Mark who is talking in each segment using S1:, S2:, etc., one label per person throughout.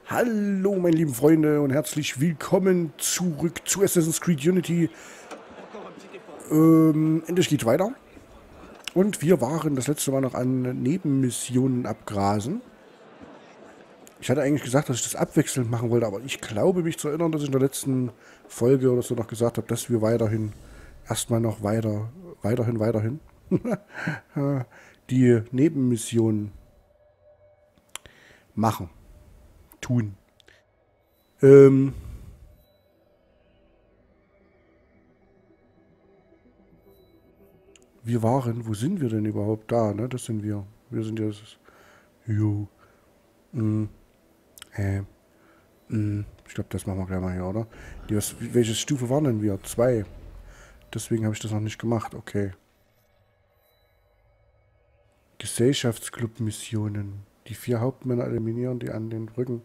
S1: Hallo meine lieben Freunde und herzlich willkommen zurück zu Assassin's Creed Unity. Endlich geht weiter. Und wir waren das letzte Mal noch an Nebenmissionen abgrasen. Ich hatte eigentlich gesagt, dass ich das abwechselnd machen wollte, aber ich glaube mich zu erinnern, dass ich in der letzten Folge oder so noch gesagt habe, dass wir weiterhin die Nebenmissionen machen, tun. Wo sind wir denn überhaupt da, ne? Das sind wir. Wir sind jetzt, jo, äh, ich glaube, das machen wir gleich mal hier, oder? Welche Stufe waren denn wir? 2. Deswegen habe ich das noch nicht gemacht, okay. Gesellschaftsclub-Missionen. Die 4 Hauptmänner eliminieren, die an den Brücken.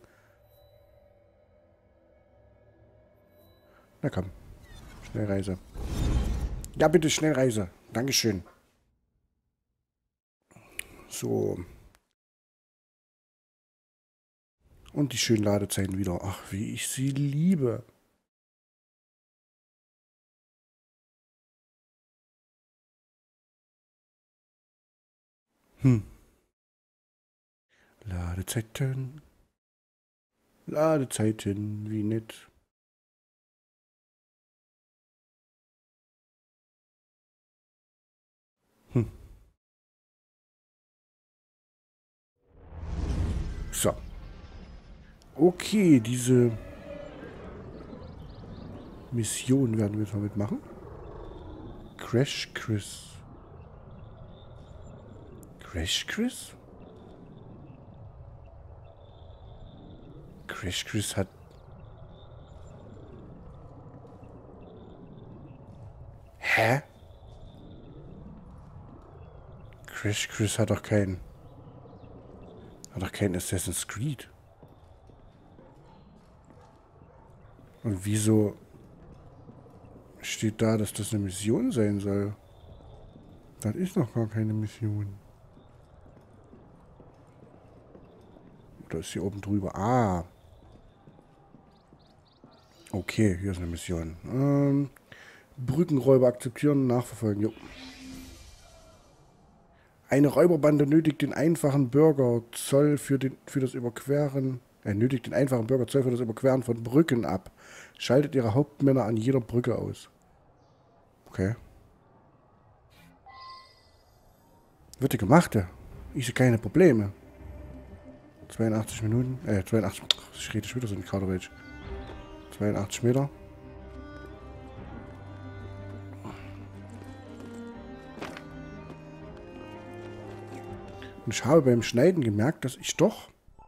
S1: Na komm, Schnellreise. Ja, bitte, Schnellreise. Dankeschön. So. Und die schönen Ladezeiten wieder. Ach, wie ich sie liebe. Ladezeiten. Ladezeiten, wie nett. So. Okay, diese Mission werden wir jetzt mal mitmachen. Crash Chris. Crash Chris? Crash Chris hat... Hä? Crash Chris hat doch kein... Hat doch kein Assassin's Creed. Und wieso steht da, dass das eine Mission sein soll? Das ist noch gar keine Mission. Oder ist hier oben drüber? Ah. Okay, hier ist eine Mission. Brückenräuber akzeptieren, nachverfolgen. Jo. Eine Räuberbande nötigt den einfachen Bürger Zoll für das Überqueren. Nötigt den einfachen Bürger Zoll für das Überqueren von Brücken ab. Schaltet ihre Hauptmänner an jeder Brücke aus. Okay. Wird die gemacht, ja. Ich sehe keine Probleme. 82 Minuten. 82. Ich rede schon wieder so in Kauderwelsch. 82 Meter. Und ich habe beim Schneiden gemerkt, dass ich doch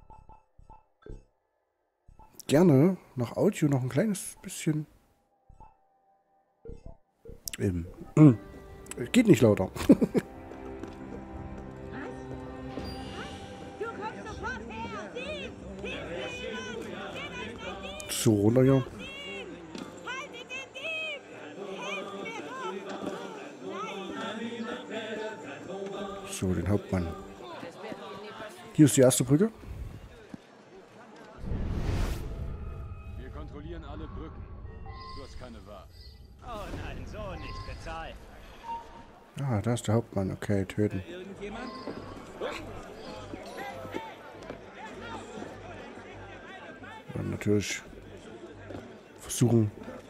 S1: gerne nach Audio noch ein kleines bisschen... Geht nicht lauter. So, runter hier. So, den Hauptmann. Hier ist die erste Brücke.
S2: Wir kontrollieren alle Brücken. Du hast keine Wahl.
S3: Oh nein, so nicht bezahlt.
S1: Ah, da ist der Hauptmann. Okay, töten.
S3: Irgendjemand?
S1: Und natürlich versuchen,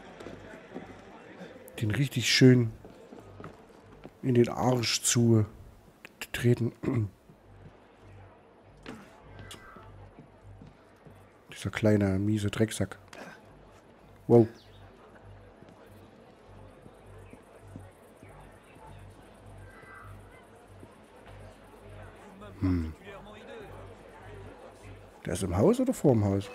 S1: den richtig schön in den Arsch zu treten. Dieser kleine, miese Drecksack. Wow. Der ist im Haus oder vorm Haus?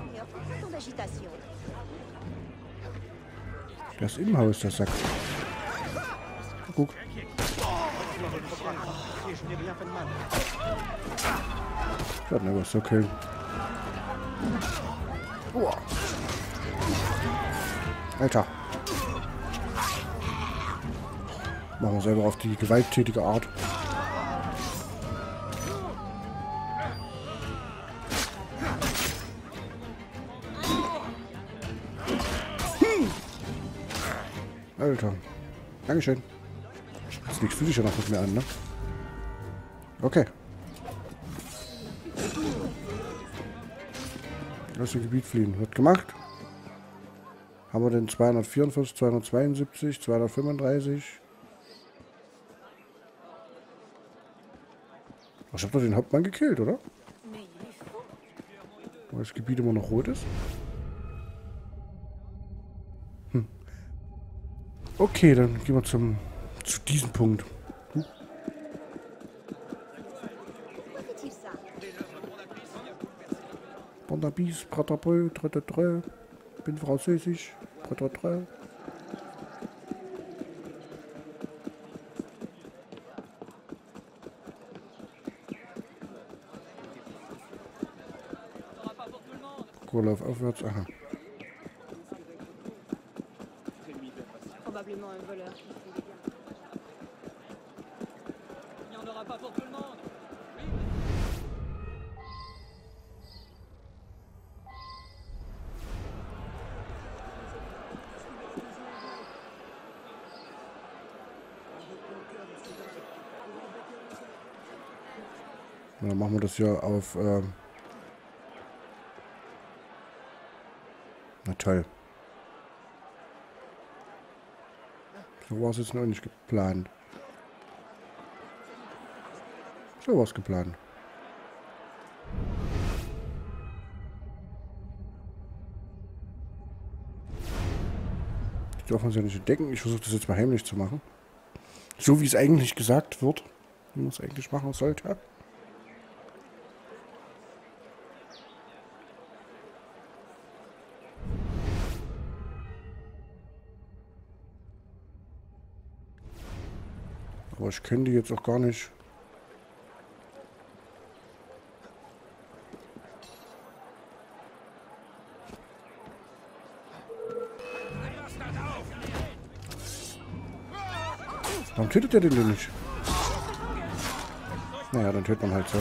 S1: Der ist im Haus, der Sack. Guck. That never so cool. Oh. Alter. Machen wir selber auf die gewalttätige Art. Alter. Dankeschön. Jetzt legst du dich ja noch mit mir an, ne? Okay. Aus dem Gebiet fliehen. Wird gemacht. Haben wir den 244, 272, 235. Ich habe doch den Hauptmann gekillt, oder? Weil das Gebiet immer noch rot ist. Okay, dann gehen wir zu diesem Punkt. Bon Appetit, Pratabö, Trötötrö. Bin französisch. Trötötrö. Kurlauf aufwärts, aha.
S4: Probablement un voleur qui fait des gains.
S3: Il n'y en aura pas pour tout le monde.
S1: Dann machen wir das hier auf, na toll. So war es jetzt noch nicht geplant. So war es geplant. Die dürfen uns ja nicht entdecken. Ich versuche das jetzt mal heimlich zu machen. So wie es eigentlich gesagt wird. Wie man es eigentlich machen sollte. Aber ich kenne die jetzt auch gar nicht. Warum tötet der den denn nicht? Naja, dann tötet man halt so.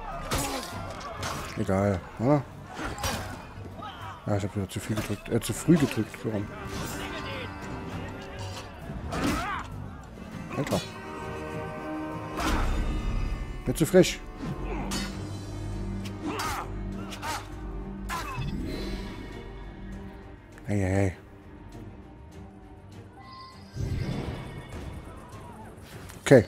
S1: Egal, oder? Ja, ich habe wieder zu viel gedrückt. Zu früh gedrückt. Warum? Alter. Nicht zu frech. Hey, hey, hey. Okay.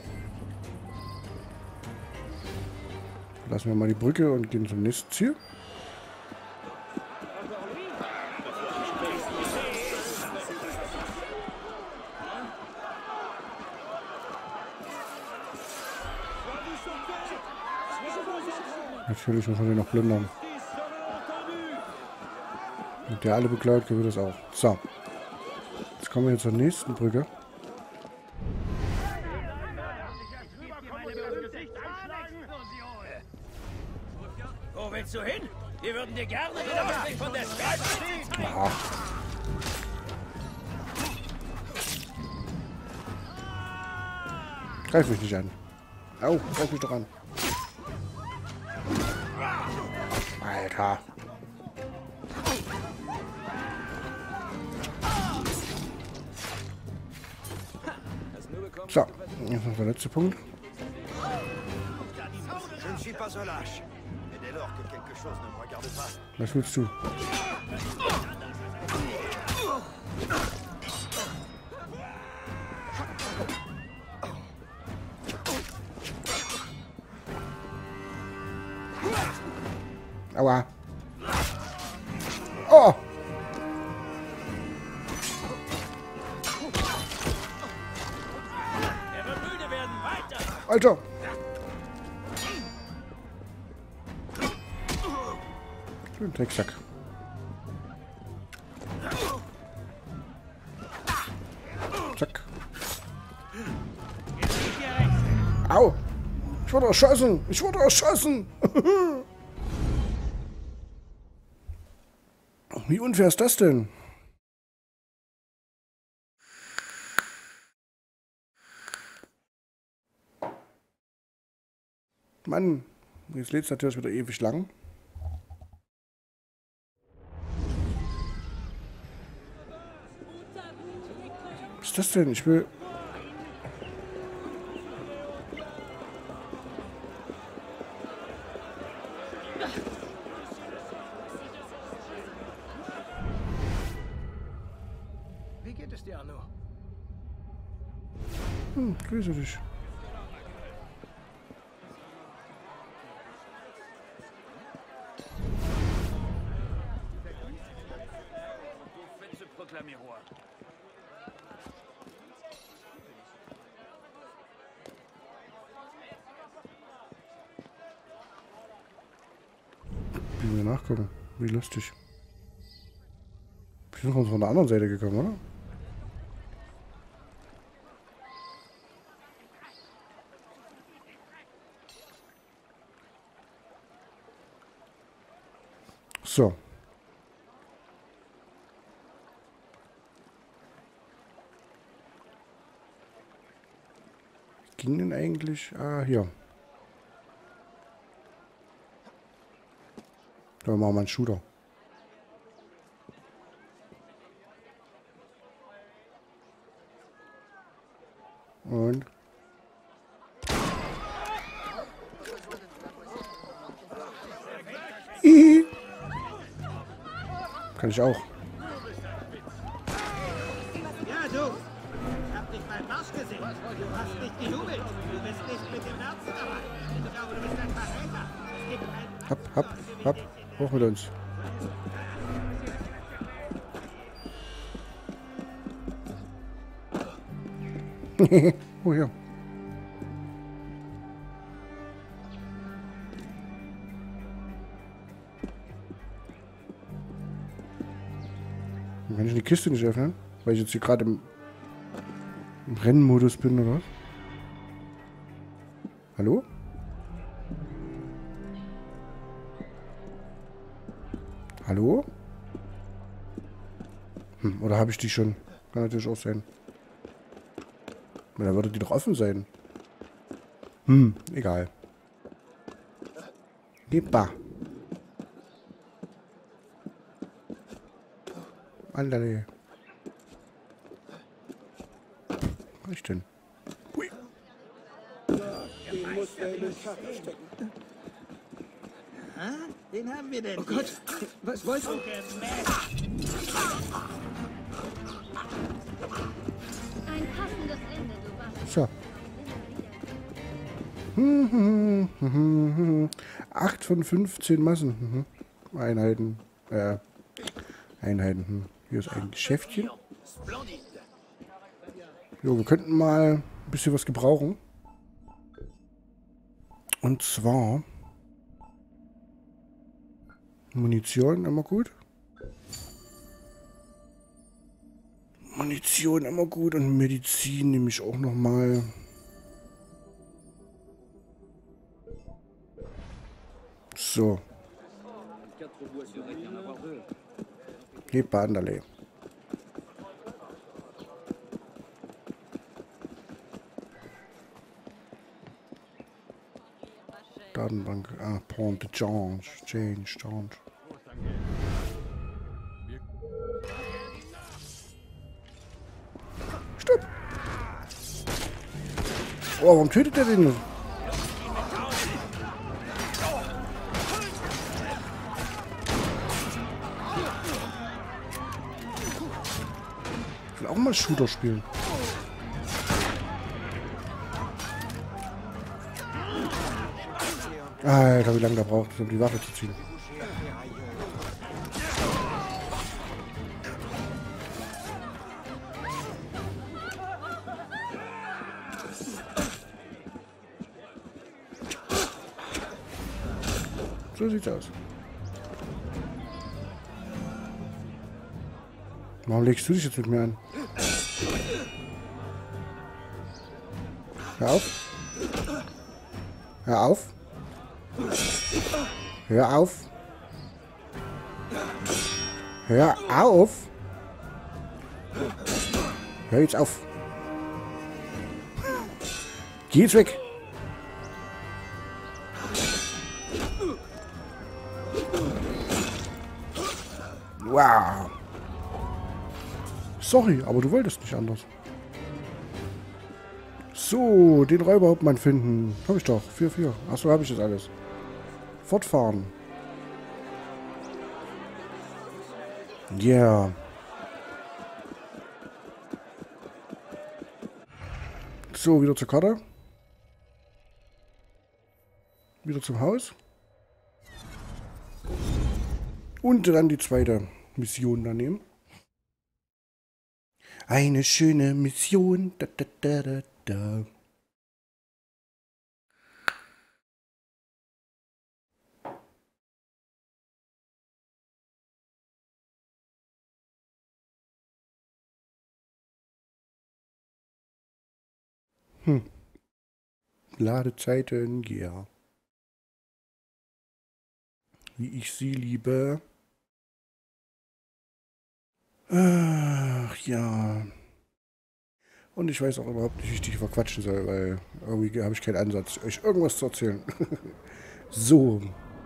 S1: Lassen wir mal die Brücke und gehen zum nächsten Ziel. Natürlich muss man den noch plündern. Und der alle beklaut, können wir das auch. So. Jetzt kommen wir jetzt zur nächsten Brücke.
S3: Wo willst du hin? Wir würden dir gerne wieder von der Straße.
S1: Aha. Greif mich nicht an. Au, greif mich doch an. Alter. So, jetzt noch der letzte Punkt.
S5: Je ne suis pas un lâche. Mais dès lors que quelque chose ne me regarde pas,
S1: Was willst du? Aua. Oh!
S3: Er wird müde werden. Weiter.
S1: Alter! Du ein Drecksack. Zack. Au! Ich wurde erschossen! Ich wurde erschossen! Wie unfair ist das denn? Mann, jetzt lädt es natürlich wieder ewig lang. Ist ist das denn? Ich will...
S3: Wie geht es dir, Arno?
S1: Grüße dich.
S3: Faites se proclamer roi.
S1: Wie wir nachgucken. Wie lustig. Wir sind von der anderen Seite gekommen, oder? So. Ging denn eigentlich? Ah, hier. Da machen wir mal einen Shooter. Und? Hihi. Kann ich auch.
S6: Ja, du! Ich hab dich beim Marsch gesehen. Du hast nicht gejubelt. Du bist nicht mit dem Herzen dabei. Ich glaube, du bist ein Verräter. Es gibt einen
S1: Hopp. Hoch mit uns. Oh ja. Kann ich die Kiste nicht öffnen? Weil ich jetzt hier gerade im Rennmodus bin, oder was? Hallo? Hallo? Oder habe ich die schon? Kann natürlich auch sein. Da würde die doch offen sein. Egal. Hippa. Andale. Was ist denn? Hui.
S6: Den haben wir denn. Oh Gott, was wolltest du?
S4: Ein passendes Ende, du Wache.
S1: So. 8 von 15 Massen. Einheiten. Einheiten. Hier ist ein Geschäftchen. Jo, wir könnten mal ein bisschen was gebrauchen. Und zwar Munition, immer gut. Munition, immer gut. Und Medizin nehme ich auch noch mal. So. Bandale. Datenbank. Ah, Point de Change. Change. Stopp! Oh, warum tötet der den? Ich will auch mal Shooter spielen. Alter, wie lange der braucht, um die Waffe zu ziehen. So sieht's aus. Warum legst du dich jetzt mit mir an? Hör auf. Hör auf. Hör auf. Hör auf. Hör jetzt auf. Geh jetzt weg. Wow. Sorry, aber du wolltest nicht anders. So, den Räuberhauptmann finden. Hab ich doch. 4-4. Achso, habe ich das alles. Fortfahren. Ja. Yeah. So, wieder zur Karte. Wieder zum Haus. Und dann die zweite Mission daneben. Eine schöne Mission. Da, da, da, da, da. Ladezeiten, ja. Wie ich sie liebe. Ach ja. Und ich weiß auch überhaupt nicht, wie ich dich verquatschen soll, weil irgendwie habe ich keinen Ansatz, euch irgendwas zu erzählen. So.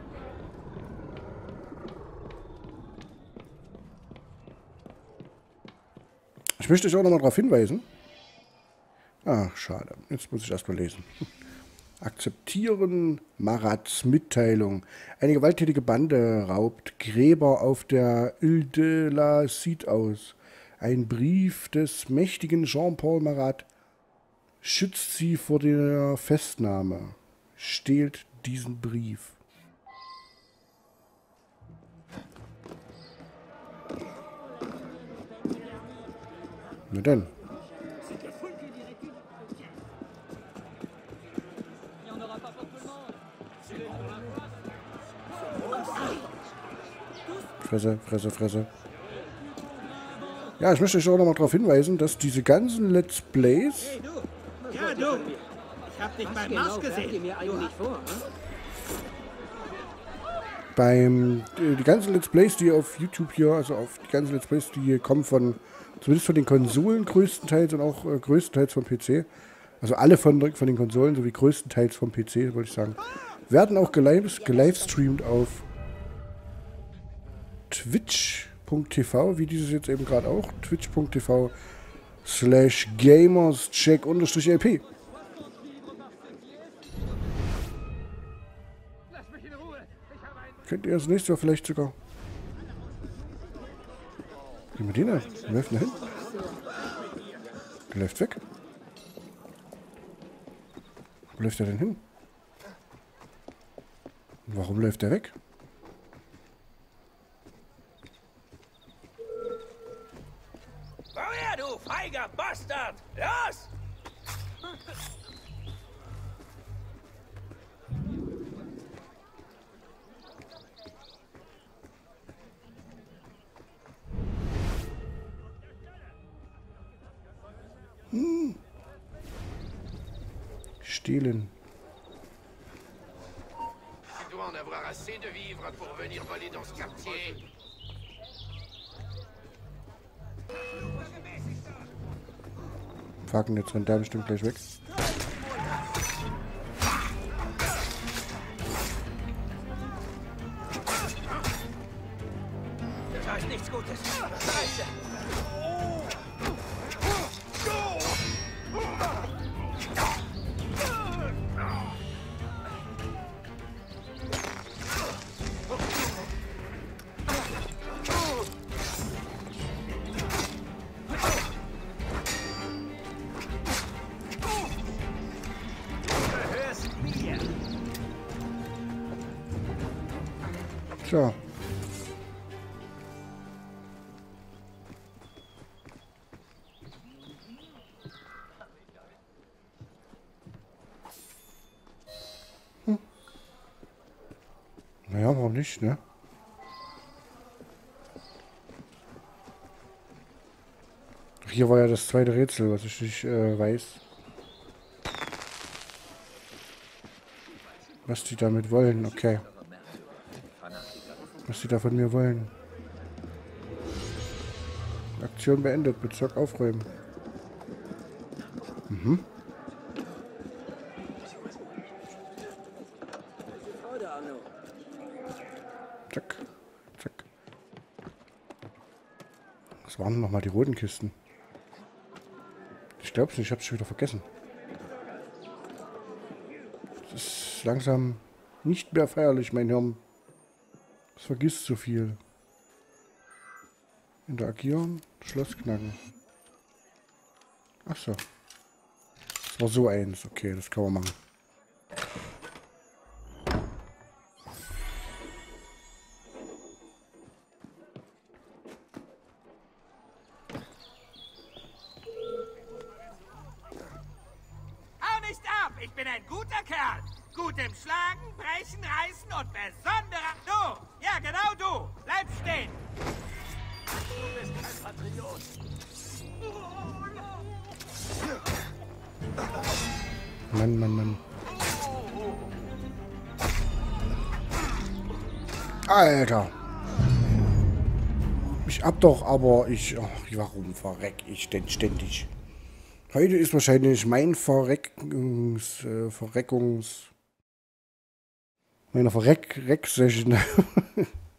S1: Ich möchte euch auch nochmal darauf hinweisen. Ach, schade. Jetzt muss ich erstmal lesen. Akzeptieren Marats Mitteilung. Eine gewalttätige Bande raubt Gräber auf der Ile de la Cite aus. Ein Brief des mächtigen Jean-Paul Marat schützt sie vor der Festnahme. Stehlt diesen Brief. Na denn. Fresse, Fresse, Fresse. Ja, ich möchte euch auch nochmal darauf hinweisen, dass diese ganzen Let's Plays...
S6: Hey, du! Ja, du! Ich hab dich beim Marsch gesehen.
S1: Die ganzen Let's Plays, die auf YouTube hier, also auf die ganzen Let's Plays, die hier kommen von, zumindest von den Konsolen größtenteils und auch größtenteils vom PC, also alle von den Konsolen sowie größtenteils vom PC, wollte ich sagen, werden auch gelivestreamt auf twitch.tv, wie dieses jetzt eben gerade auch, twitch.tv/gamerscheck_lp. Könnt ihr das nächste Mal vielleicht sogar... Wie mit denen? Wo läuft denn hin? Der läuft weg. Wo läuft er denn hin? Und warum läuft er weg?
S3: Komm her, du feiger Bastard! Los!
S1: Stehlen.
S5: Tu dois en avoir assez de vivres pour venir voler dans ce quartier.
S1: Fucken, jetzt rennt der bestimmt gleich weg.
S3: Das heißt nichts Gutes. Scheiße!
S1: Tja. Naja, warum nicht, ne? Hier war ja das zweite Rätsel, was ich nicht weiß. Was die damit wollen, okay. Was die da von mir wollen. Aktion beendet, Bezirk aufräumen. Mhm. Zack, zack. Was waren nochmal die roten Kisten? Ich glaub's nicht, ich hab's schon wieder vergessen. ist langsam nicht mehr feierlich, mein Hirn. Es vergisst zu viel. Interagieren, Schloss knacken. Ach so. Das war so eins. Okay, das kann man machen.
S6: Hau nicht ab! Ich bin ein guter Kerl. Gut im Schlagen, Brechen, Reißen und besonderer... Du! Ja, genau du! Bleib stehen! Du bist kein Patriot.
S1: Mann, Mann, Mann. Alter. Ich hab doch, aber ich... Ach, warum verreck ich denn ständig? Heute ist wahrscheinlich mein meine Verreck-Session.